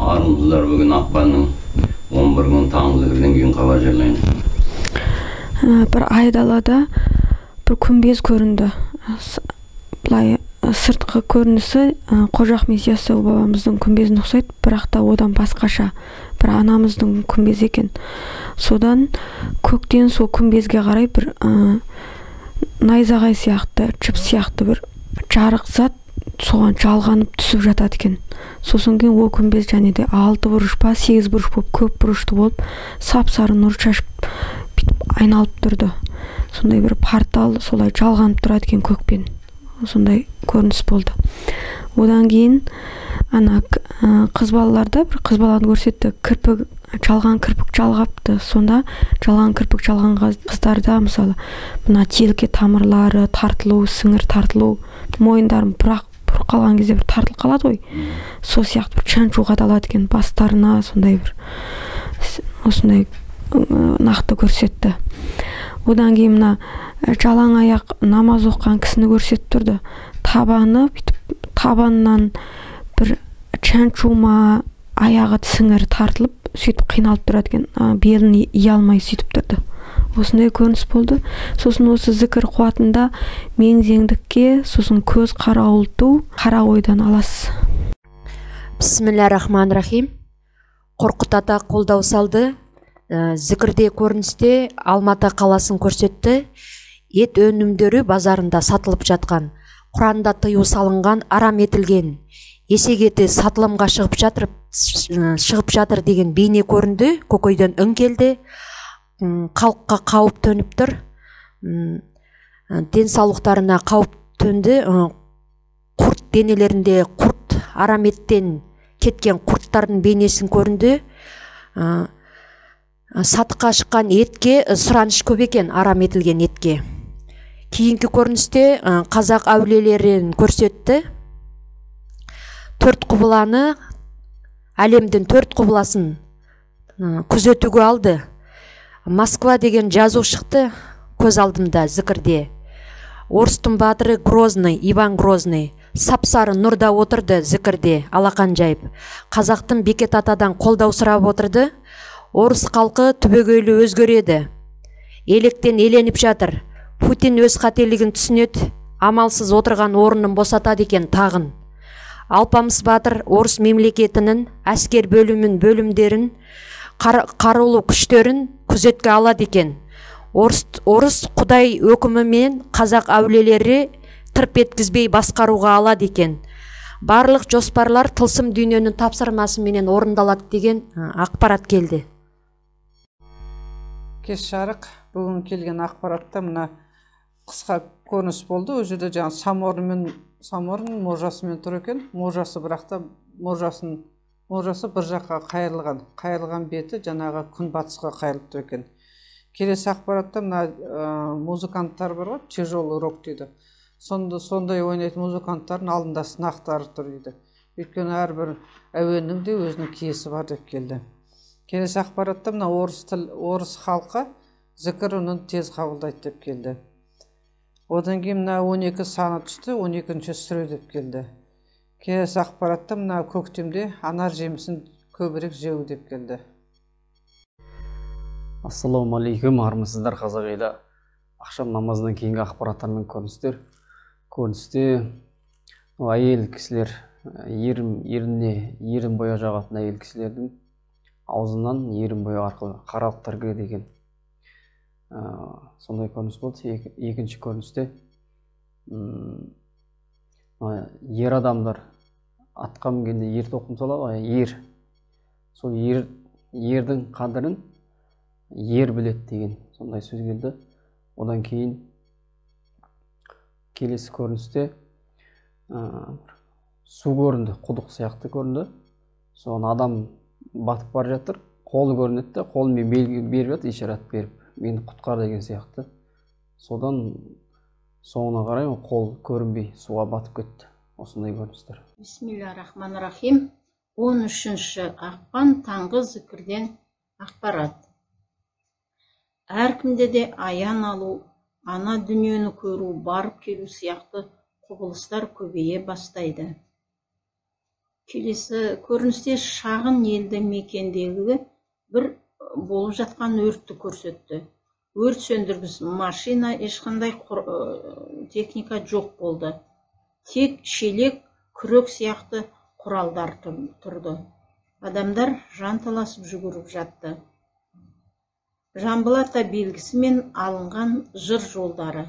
армысыздар бүгін ақпанның 11 күн таңғы зікірден кейін хабар жерлейді. Бір айдалада бір күмбез көрінді. Былай сыртқы көрінісі Қожа Ахмет Яссауи бабамыздың күмбезіне ұқсайды, бірақ та одан басқаша. Бір анамыздың күмбезі екен. Содан көктен сол күмбезге қарай бір найзағай сияқты, жіп сияқты бір жарық зат соған жалғанып түсіп жатады екен. Сосын кейін ол күмбез және де 6 бұрыш па 8 бұрыш болып көп бұрышты болып сап-сары нұр шашып айналып тұрды. Сондай бір портал солай жалғанып тұрады екен көкпен. Сондай көрініс болды. Одан кейін ана қыз балаларда бір қыз баланы көрсетті. Жалған кірпік жалғапты. Сонда жалған кірпік жалған қыздарда мысалы мына желке тамырлары тартылу, сіңір тартылу, мойындарын бұрқ қалған кезде бір тартылып қалады ғой. Сол сияқты бір шаншу қадалады екен бастарына, сондай бір осындай нақты көрсетті. Одан кейін мына жалаң аяқ намаз оқыған кісіні көрсетіп тұрды. Табанынан бір шаншума аяғы сіңір тартылып, сөйтіп қиналып тұрады екен. Белін ие алмай сөйтіп тұрды. Осындай көрініс болды. Сосын осы зікір қуатында меңзеңдікке, сосын көз қарауылту, қара ойдан аласыз. Бисмиллахир-рахманир-рахим. Қорқыт ата қолдау салды. Зікірде көріністе Алматы қаласын көрсетті. Ет өнімдері базарында сатылып жатқан, Құранда тыю салынған, арам етілген, есек еті сатылымға шығып жатыр деген бейне көрінді. Көкейден үн келді. Халыққа қауіп төніп тұр. Денсаулықтарына қауіп төнді. Құрт денелерінде құрт, арам еттен кеткен құрттардың бейнесін көрінді. Сатыққа шыққан етке сұраныс көп екен, арам етілген етке. Кейінгі көріністе қазақ әулиелерін көрсетті. 4 құбыланы, әлемдің 4 құбыласын күзетуге алды. Москва деген жазу шықты көз алдымда зікірде. Орыстың батыры Грозный, Иван Грозный, сап-сары нұрда отырды зікірде, алақан жайып. Қазақтың Бекет атадан қолдау сұрап отырды. Орыс халқы түбегейлі өзгереді. Електен еленіп жатыр. Путин өз қателігін түсінеді, амалсыз отырған орнын босатады екен тағын. Алпамыс батыр орыс мемлекетінің әскер бөлімдерін, қарулы күштерін күзетке алады екен. Орыс құдай өкімімен қазақ әулиелері тырп еткізбей басқаруға алады екен. Барлық жоспарлар тылсым дүниенің тапсырмасымен орындалады деген ақпарат келді. Кеш жарық бүгін келген ақпаратта мына қысқа көрініс болды. Ол жерде жаңа саморын можасымен тұр екен. Можасы бірақта можасы бір жаққа қайырылған беті жаңағы күн батысқа қайырылып тұр екен. Келесі ақпаратта мына музыканттар бар ғой, тяжелый рок дейді. Сондай ойнайтын музыканттардың алдында сынақтары тұр дейді. Өйткені әрбір әуеннің де өзінің киесі бар деп келді. Келесі ақпаратта мына орыс халқы зікір үнін тез қабылдайды деп келді. Одан кейін мына 12 саны түсті, 12-ші сүре деп келді. Келесі ақпаратта мына көктемде анар жемісін көбірек жеу деп келді. Ассалаумалейкум, армысыздар қазақ елі. Ақшам намазынан кейінгі ақпараттар мен көріністер. Көріністе әйел кісілер, ерін боя жағатын әйел кісілердің аузынан ерін боя арқылы қаралықтар кіреді екен. Сондай көрініс болды. Екінші көріністе ер адамдар атқа мінгенде ер тоқым салады, ер. Сол ердің қадірін ер біледі деген сондай сөз келді. Одан кейін келесі көріністе су көрінді, құдық сияқты көрінді. Соған адам батып бар жатыр, қолы көрінеді, қолымен беріп жатыр, ишарат беріп, мені құтқар деген сияқты. Содан соңына қарай қол көрінбей суға батып кетті. Осындай көріністер. Бисмиллахир-рахманир-рахим. 13-ші ақпан таңғы зікірден ақпарат. Әркімде де аян алу, ана дүниені көру, барып келу сияқты құбылыстар көбейе бастайды. келесі көріністе шағын елді мекендегі бір болып жатқан өртті көрсетті. Өрт сөндіргіш машина, ешқандай техника жоқ болды. Тек шелек, күрек сияқты құралдар тұрды. Адамдар жанталасып жүгіріп жатты. Жамбыл ата белгісімен алынған жыр жолдары.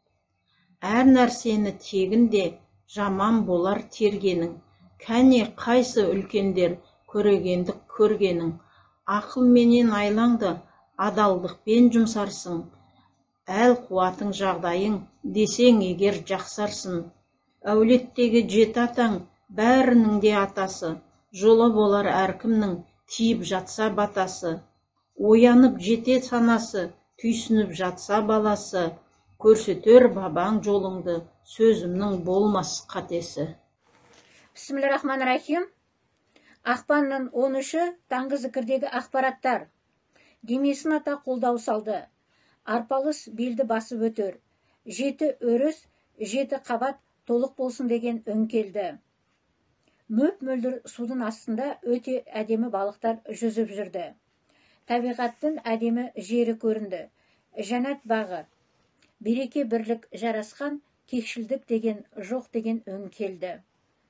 Әр нәрсені тегінде жаман болар тергенің. Кәне қайсы үлкендер көрегендік көргенің. Ақыл менен айлаңды адалдықпен жұмсарсың. Әл қуатың жағдайың десең егер жақсарсың. Әулеттегі жеті атаң бәрінің де атасы. Жолы болар әркімнің тиіп жатса батасы. Оянып жете санасы, түйсініп жатса баласы. Көрсетер бабаң жолыңды, сөзімнің болмас қатесі. Бисмиллахиррахманиррахим. Ақпанның 13-і таңғы зікірдегі ақпараттар. Демесін ата қолдау салды. Арпалыс белді басып өтер. 7 өріс, 7 қабат толық болсын деген үн келді. Мөп-мөлдір судың астында өте әдемі балықтар жүзіп жүрді. Табиғаттың әдемі жері көрінді. Жәннат бағы. Береке бірлік жарасқан, кекшілдік деген жоқ деген үн келді.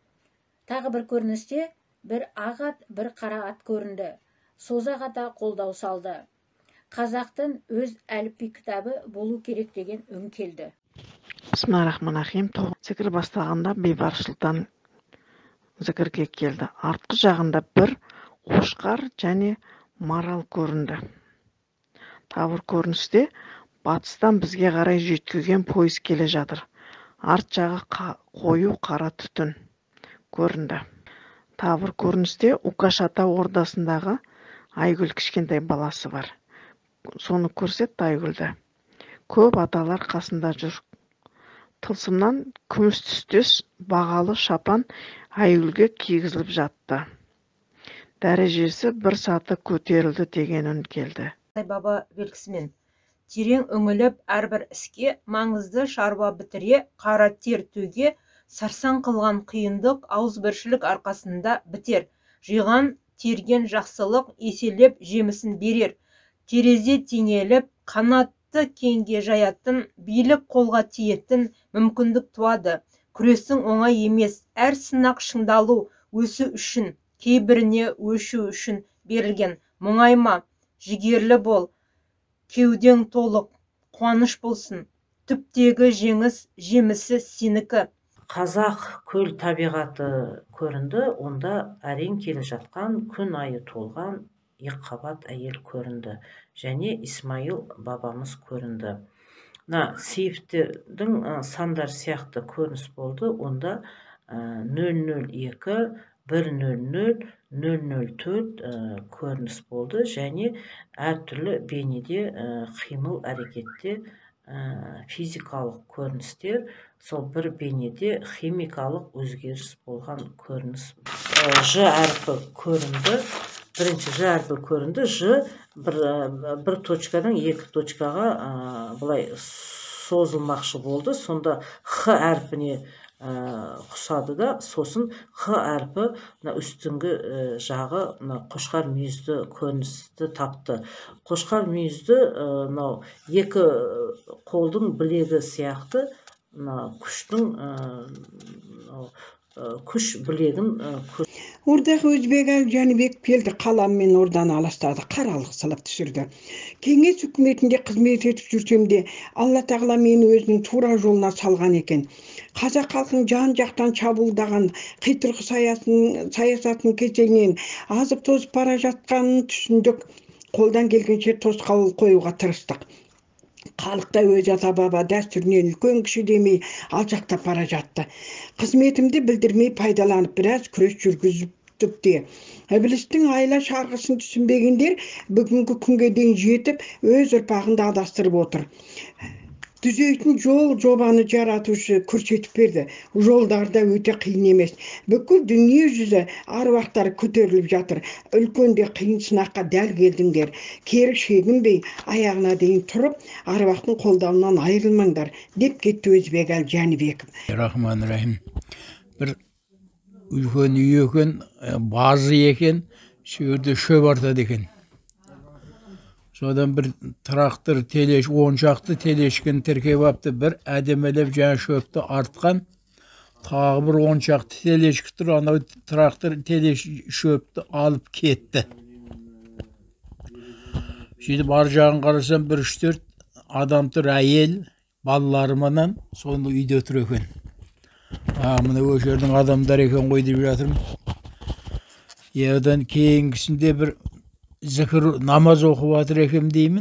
Тағы бір көріністе бір ақ ат, бір қара ат көрінді. Созақ ата қолдау салды. Қазақтың өз әліпби кітабы болу керек деген үн келді. Бисмиллахиррахманиррахим. Зікір бастағанда бейбаршылықтан зікірге келді. Артқы жағында бір қошқар және марал көрінді. Тағы бір көріністе батыстан бізге қарай жеткізген пойыз келе жатыр. Арт жағы қою қара түтін көрінді. Тағы бір көріністе Укаш ата ордасындағы Айгүл кішкентай баласы бар. Соны көрсетті Айгүлді. Көп аталар қасында жүр. Тылсымнан күміс түстес бағалы шапан Айгүлге кигізіліп жатты. Дәрежесі бір саты көтерілді деген үн келді. Баба белгісімен терең үңіліп әрбір іске маңызды шаруа бітіре қара тер төге сарсан қылған қиындық ауызбіршілік арқасында бітер. Жиған терген жақсылық еселеп жемісін берер. Терезе теңеліп қанатты кеңге жаятын, билік қолға тиетін мүмкіндік туады. Күресің оңай емес, әр сынақ шыңдалу өсу үшін, кейбіріне өшу үшін берілген. Мұңайма, жігерлі бол, кеудең толық, қуаныш болсын. Түптегі жеңіс жемісі сенікі. Қазақ көл табиғаты көрінді, онда әрең келе жатқан күн айы толған екіқабат әйел көрінді. Және Исмаил бабамыз көрінді. Сейфтердің сандар сияқты көрініс болды, онда 002, 100, 004 көрініс болды. Және әртүрлі бейнеде қимыл әрекетте физикалық көріністер, сол бір бейнеде химикалық өзгеріс болған көрініс. Ж әрпі көрінді. Бірінші Ж әрпі көрінді. Ж бір точкадан екі точкаға бұлай созылмақшы болды. Сонда Х әрпіне құсады да, сосын Х әрпі үстіңгі жағы қошқар мүйізді көріністі тапты. Қошқар мүйізді екі қолдың білегі сияқты күш білегін Ордағы Өзбек әл Жәнібек келді, қаламмен ордан аластады, қаралық сылып түсірді. Кеңес үкіметінде қызмет етіп жүрсем де, Алла тағала мені өзінің тура жолына салған екен. Қазақ халқын жан жақтан шабуылдаған қитұрқы саясатын кезеңінен азып тозып бара жатқанын түсіндік. Қолдан келгенше тосқауыл қоюға тырыстық. Халықта өз ата баба дәстүрінен үлкен кіші демей алшақтап бара жатты. Қызметімді білдірмей пайдаланып біраз күрес жүргіздік те. Ібілістің айла шарғысын түсінбегендер бүгінгі күнге дейін жетіп өз ұрпағында адастырып отыр. Түзейтін жол жобаны жаратушы көрсетіп берді. Жолдарда өте қиын емес. Бүкіл дүние жүзі аруақтар көтеріліп жатыр. Үлкенде қиын сынаққа дәл келдіңдер. Кері шегінбей аяғына дейін тұрып, аруақтың қолдауынан айырылмаңдар деп кетті Өзбек әл Жәнібеков. Рахман-рахим. Бір үлкен үй екен, базы екен, сол жерде шөп артады екен. Содан бір трактор телеш, 10 шақты телешкін тіркеп апты, бір әдемелеп жаңа шөпті артқан, тағы бір 10 шақты телешкі тұр, анау трактор телеш шөпті алып кетті. Şimdi бар жағын қарасам, 1-3-4 адам тұр, әйел, балаларымынан, соны үйде тұр екен. Мына өшердің адамдар екен ғой деп жатырмын. Одан кейінгісінде бір зікір намаз оқып жатыр екем деймін.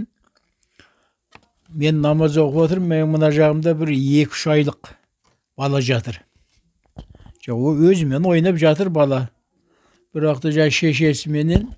Мен намаз оқып жатырмын, мен мына жағымда бір 2-3 айлық бала жатыр. О өзімен ойнап жатыр бала. Бірақта жа шешесіменен,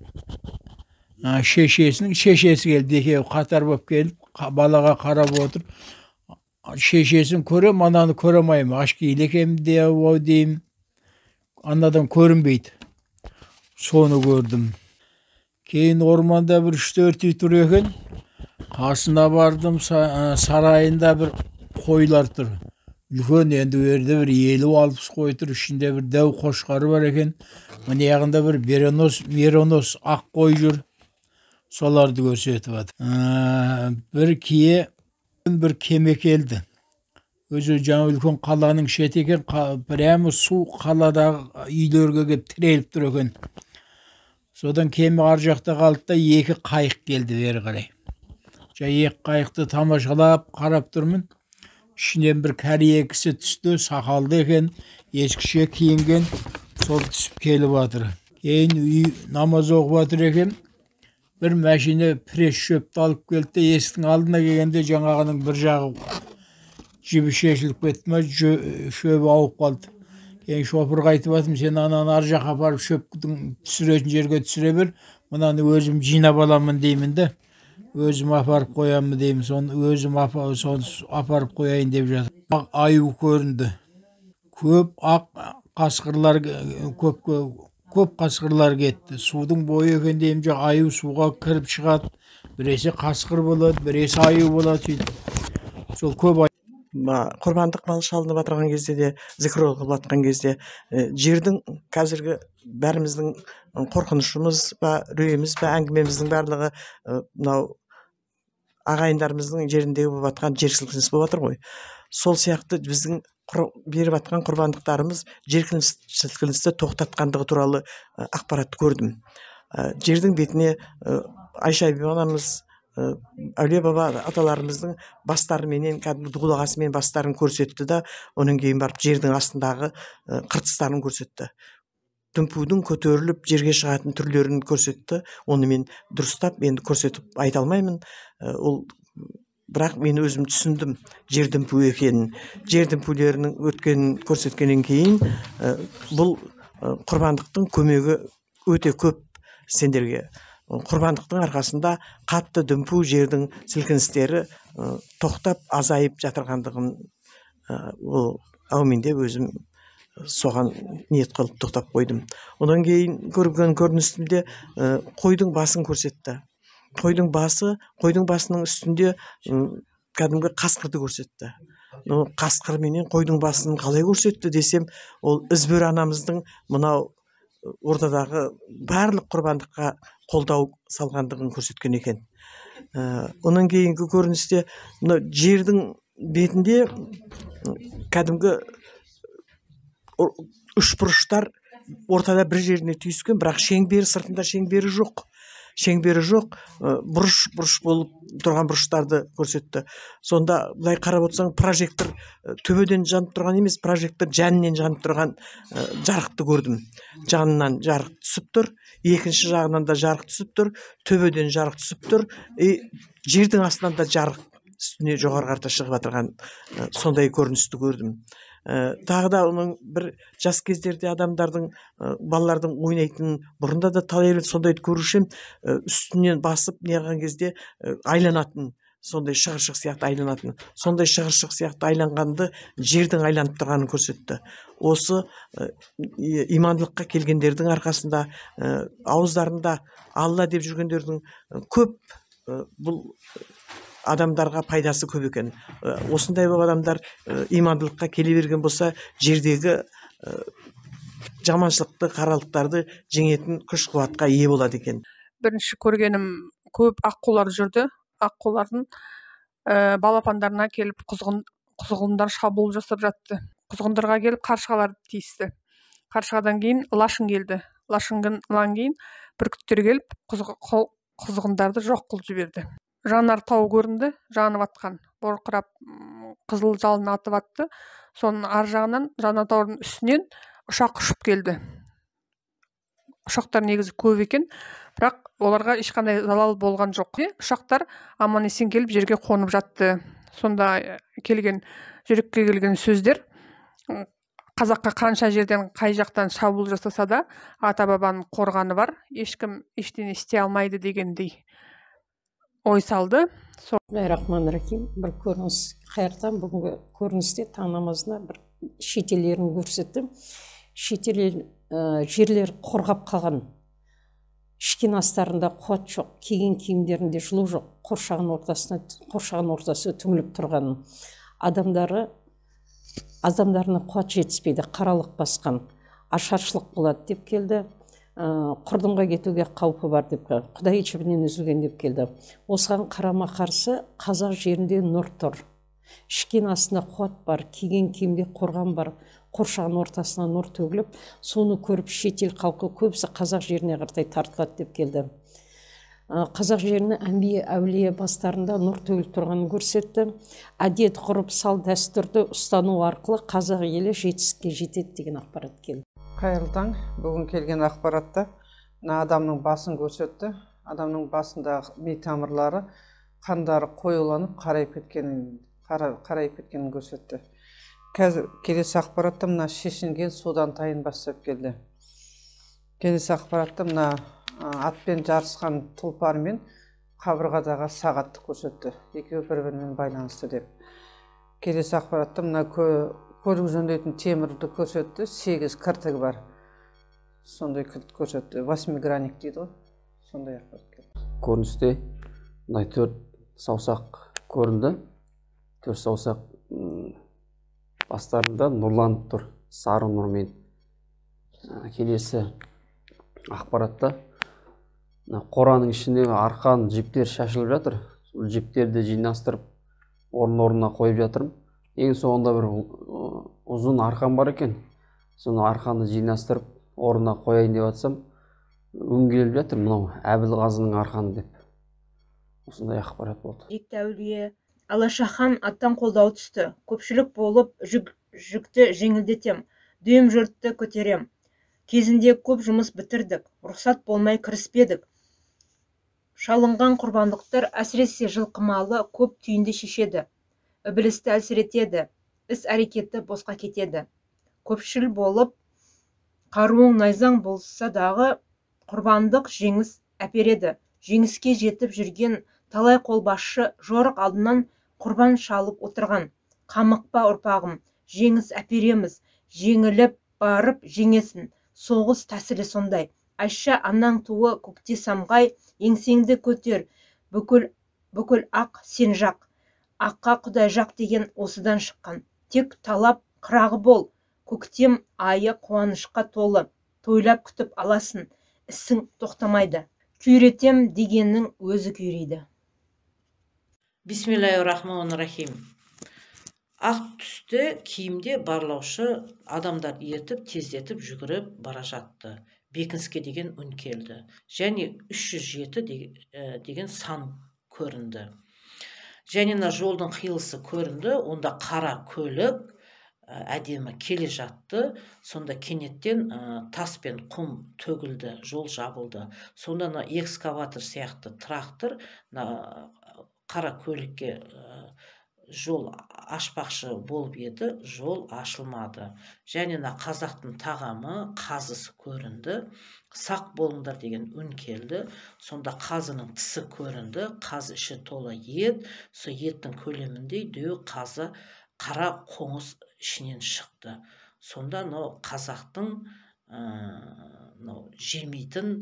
шешесінің шешесі келді, екеуі қатар болып келіп, балаға қарап отыр. Шешесін көрем, ананы көремайым, ашкейлі екем деймін. Анадан көрінбейді. Соны көрдім. Кейін орманда бір 3-4 үй тұр екен. Қасына бардым, сарайында бір қойлар тұр. Үлкен енді өрді бір 50-60 қой тұр, ішінде бір дәу қошқары бар екен. Мына яғында бір меронос ақ қой жүр. Соларды көрсетіп жатыр. Бір кие бір кеме келді. Өзі жаңа үлкен қаланың шеті екен, прямо су қаладағы үйлерге келіп тіреліп тұр екен. Содан кеме ар жақта қалды да 2 қайық келді бері қарай. Жаңа 2 қайықты тамашалап қарап тұрмын. Ішінен бір кәрие кісі түсті, сақалды екен, ешкіше киінген, сол түсіп келіп жатыр. Кейін үй намаз оқып жатыр екен. Бір мәшине пресс шөпті алып келді, есіктің алдына келгенде жаңағының бір жағы жібі шешіліп кетті ме, шөбі ауып қалды. Кейін шопырға айтып жатырмын, сен ананы ар жаққа апарып шөптің түсіретін жерге түсіре бер, мынаны өзім жинап аламын деймін де. Өзім апарып қоямын деймін, соны өзім апарып қояйын деп жатыр. Аю көрінді. Көп ақ қасқырлар, көп қасқырлар кетті. Судың бойы екен деймін, аю суға кіріп шығады. Біресе қасқыр болады, біресе аю болады. Сол көп аю. Құрбандық мал шалынып жатырған кезде де, зікір оқылып жатқан кезде, жердің қазіргі бәріміздің қорқынышымыз ба, үрейіміз ба, әңгімеміздің барлығы мынау ағайындарымыздың жеріндегі болып жатқан жер сілкінісі болып жатыр ғой. Сол сияқты біздің беріп жатқан құрбандықтарымыз жер сілкіністі тоқтатқандығы туралы ақпаратты көрдім. Жердің бетіне Айша анамыз, әулие баба аталарымыздың бастарыменен, кәдімгі дұғылағасымен бастарын көрсетті да, оның кейін барып жердің астындағы қыртыстарын көрсетті. Дүмпудің көтеріліп жерге шығатын түрлерін көрсетті. Оны мен дұрыстап, енді көрсетіп айта алмаймын. Бірақ мен өзім түсіндім жер дүмпу екенін. Жер дүмпулерінің өткенін көрсеткеннен кейін бұл құрбандықтың көмегі өте көп сендерге. Құрбандықтың арқасында қатты дүмпу жердің сілкіністері тоқтап азайып жатырғандығын әумин деп өзім соған ниет қылып тоқтап қойдым. Одан кейін көрген көріністімде қойдың басын көрсетті. Қойдың басының үстінде кәдімгі қасқырды көрсетті. Қасқыр менен қойдың басын қалай көрсетті десем, ол Ізбөр анамыздың мынау ордадағы барлық құрбандыққа қолдау салғандығын көрсеткен екен. Онан кейінгі көріністе жердің бетінде кәдімгі үшбұрыштар ортада бір жеріне түйіскен, бірақ сыртында шеңбері жоқ. Бұрыш болып тұрған бұрыштарды көрсетті. Сонда былай қарап отырсаң, прожектор төбеден жанып тұрған емес, прожектор жанынан жанып тұрған жарықты көрдім. Жанынан жарық түсіп тұр, екінші жағынан да жарық түсіп тұр, төбеден жарық түсіп тұр, жердің астынан да жарық үстіне жоғары қарата шығып жатырған сондай көріністі көрдім. Тағы да оның бір жас кездерде адамдардың, балалардың ойнайтын, бұрында да талай рет сондайды көрушім, үстінен басып неғған кезде айланатын, сондай шығыршық сияқты айланатын. Сондай шығыршық сияқты айланғанды жердің айланып тұрғанын көрсетті. Осы имандылыққа келгендердің арқасында, ауыздарында Алла деп жүргендердің көп бұл адамдарға пайдасы көп екен. Осындай адамдар имандылыққа келе берген болса, жердегі жаманшылықты қаралықтарды жеңетін күш қуатқа ие болады екен. Бірінші көргенім көп аққулар жүрді. Аққулардың балапандарына келіп құзғындар шабуыл жасап жатты. Құзғындарға келіп қаршығалар тиісті. Қаршығадан кейін лашын келді. Лашыннан кейін бүркіттер келіп құзғындарды жоқ қылып жіберді. Жанар тау көрінді, жанып атқан. Бұрқырап қызыл жалын атып атты. Соның ар жағынан жанар таудың үстінен ұшақ ұшып келді. Ұшақтар негізі көп екен, бірақ оларға ешқандай залал болған жоқ. Ұшақтар аман есен келіп жерге қонып жатты. Сонда жүрекке келген сөздер, қазаққа қанша жерден қай жақтан шабуыл жасаса да ата бабаның қорғаны бар, ешкім ештеңе істей алмайды дегендей ой салды. Рахман-рахим. Бір көрініс қайыртам, бүгінгі көріністе таң намазына бір шетелерін көрсетті. Шетел жерлер қорғап қалған. Ішкен астарында қуат жоқ, киген киімдерінде жылу жоқ, қоршаған ортасы түңіліп тұрған. Адамдарына қуат жетіспейді, қаралық басқан, ашаршылық болады деп келді. Құрдымға кетуге қаупі бар деп келді. Құдай жібінен үзілген деп келді. Осыған қарама қарсы қазақ жерінде нұр тұр. Ішкен астында қуат бар, киген киімде қорған бар, қоршаған ортасына нұр төгіліп, соны көріп шетел халқы көбісі қазақ жеріне қарай тартылады деп келді. Қазақ жерінің әмбие әулие бастарында нұр төгіліп тұрғанын көрсетті. Әдет, ғұрып, салт, дәстүрді ұстану арқылы қазақ елі жетістікке жетеді деген ақпарат келді. Қайырлы таң. Бүгін келген ақпаратта адамның басын көрсетті. Адамның басындағы ми тамырлары, қандары қоюланып қарайып кеткенін көрсетті. Қазір келесі ақпаратта мына шешінген судан тайын бастап келді. Келесі ақпаратта мына атпен жарысқан тұлпар мен қабырғадағы сағатты көрсетті. Екеуі бір-бірімен байланысты деп. Келесі ақпаратта мына көлік жөндейтін темірді көрсетті. 8 кіртігі бар. Сондай кілт көрсетті. 8-гранник дейді ғой. Сондай ақпарат келді. Көріністе 4 саусақ көрінді. 4 саусақ бастарында нұрланып тұр, сары нұрмен. Келесі ақпаратта қораның ішіндегі арқан жіптер шашылып жатыр. Жіптерді жинастырып, орын-орнына қойып жатырмын. Ең соңында бір ұзын арқан бар екен. Соны арқанды жинастырып, орнына қояйын деп атсам, өңгеліп жатыр, мынау Әбілғазының арқаны деп. Осындай ақпарат болды. Екті әулие Алашахан аттан қолдау түсті. Көпшілік болып жүкті жеңілдетем, дүйім жұртты көтерем. Кезінде көп жұмыс бітірдік, рұқсат болмай кіріспедік. Шалынған құрбандықтар әсіресе жылқымалы көп түйінді шешеді. Ібілісті әлсіретеді, іс әрекеті босқа кетеді. Көпшіл болып, қаруың найзаң болса дағы құрбандық жеңіс әпереді. Жеңіске жетіп жүрген талай қолбасшы жорық алдынан құрбан шалып отырған. Қамықпа ұрпағым, жеңіс әпереміз, жеңіліп барып жеңесін. Соғыс тәсілі сондай. Айша анаң туы көкте самғай, еңсеңді көтер, бүкіл ақ сен жақ. Аққа құдай жақ деген осыдан шыққан. Тек талап қырағы бол, көктем айы қуанышқа толы. Тойлап күтіп аласын, ісің тоқтамайды. Күйретем дегеннің өзі күйрейді. Бисмиллахир-рахманир-рахим. Ақ түсті киімде барлаушы адамдар ертіп, тездетіп, жүгіріп бара жатты. Бекініске деген үн келді. Және 307 деген сан көрінді. Және жолдың қиылысы көрінді. Онда қара көлік әдемі келе жатты. Сонда кенеттен тас пен құм төгілді, жол жабылды. Сонда экскаватор сияқты трактор қара көлікке жол ашпақшы болып еді, жол ашылмады. Және қазақтың тағамы қазысы көрінді. Сақ болыңдар деген үн келді. Сонда қазының тісі көрінді. Қазы іші толы ет. Сол еттің көлеміндей дөу қазы қара қоңыз ішінен шықты. Сонда қазақтың жемейтін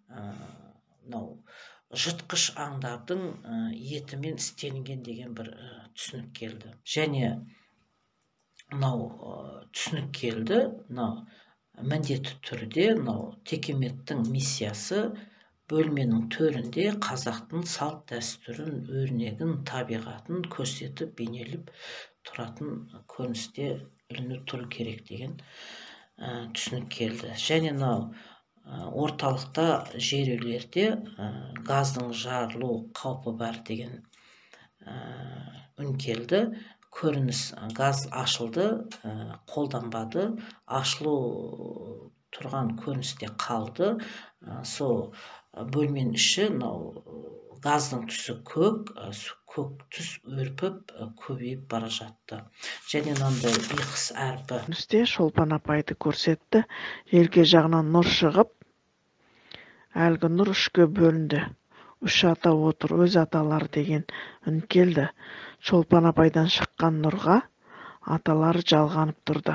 жытқыш аңдардың етімен істелінген деген бір түсінік келді. Және түсінік келді. міндетті түрде мынау текеметтің миссиясы бөлменің төрінде қазақтың салт дәстүрін, өрнегін, табиғатын көрсетіп, бейнелеп тұратын көріністе ілініп тұру керек деген түсінік келді. Және мынау орталықта жер үйлерде газдың жарылу қаупі бар деген үн келді. Көрініс газ ашылды, қолданбады, ашылу тұрған көріністе қалды. Сол бөлменің іші газдың түсі көк түс өрпіп көбейіп бара жатты. Және мынандай иқыс әрпі. Көріністе Шолпан апайды көрсетті. Елге жағынан нұр шығып, әлгі нұр үшке бөлінді. Үш ата отыр, өз аталары деген үн келді. Шолпан апайдан шыққан нұрға аталары жалғанып тұрды.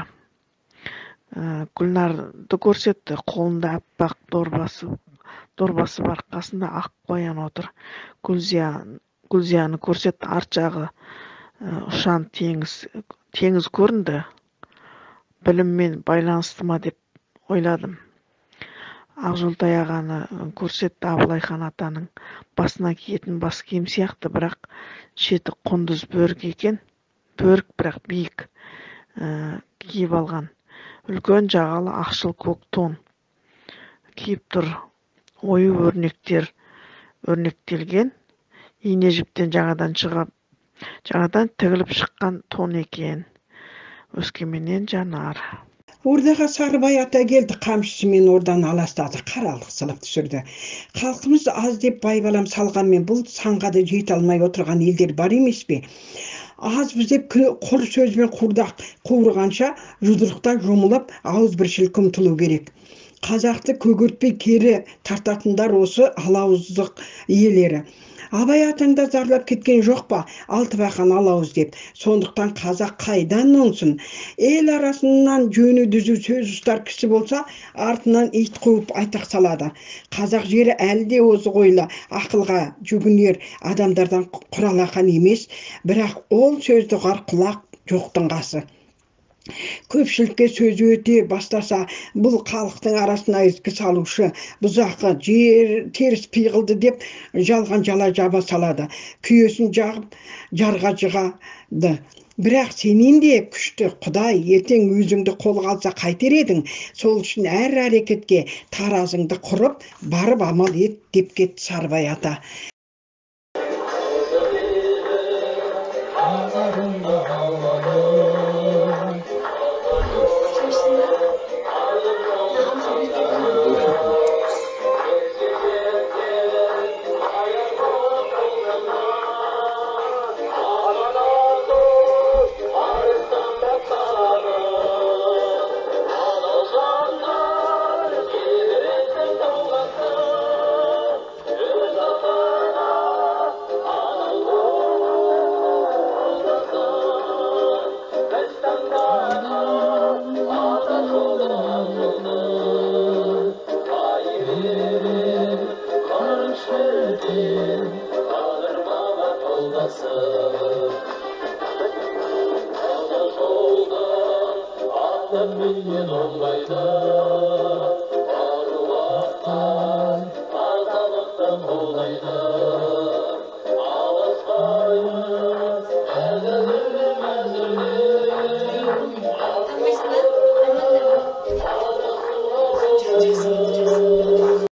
Гүлнарды көрсетті. Қолында аппақ дорбасы бар, қасында ақ қоян отыр. Гүлзияны көрсетті. Арт жағы ұшан теңіз көрінді. Біліммен байланысты ма деп ойладым. Ақжолтай ағаны көрсетті. Абылайхан атаның басына киетін бас киім сияқты, бірақ шеті құндыз бөрік екен. Бөрік бірақ биік киіп алған. Үлкен жағалы ақшыл көк тон киіп тұр. Ою өрнектелген. Ине жіптен жаңадан тігіліп шыққан тон екен. Өскеменнен Жанар. Ордаға Сарыбай ата келді, қамшысымен ордан аластады, қаралық сылып түсірді. Халқымыз аз деп байбалам салғанмен бұл санға да жете алмай отырған елдер бар емес пе? Аз біз деп құр сөзбен қуырғанша жұдырықта жұмылып ауыз біршілік ұмтылу керек. Қазақты көгертпей кері тартатындар осы алауыздық иелері. Абай атаңда зарлап кеткен жоқ па, алты бақан алауыз деп. Сондықтан қазақ қайдан оңсын? Ел арасынан жөні дүзу сөз ұстар кісі болса, артынан ит қуып айтақ салады. Қазақ жері әлі де озық ойлы, ақылға жүгінер адамдардан құралақан емес, бірақ ол сөзді ұғар құлақ жоқтың қасы. Көпшілікке сөз өте бастаса, бұл халықтың арасына ізгі салушы, бұзақы, жер теріс пиғылды деп жалған жала жаба салады. Күйесін жағып, жарға жығады. Бірақ сенен де күшті Құдай ертең өзіңді қолға алса қайтер едің. Сол үшін әр әрекетке таразыңды құрып, барып амал ет деп кетті Сарыбай ата.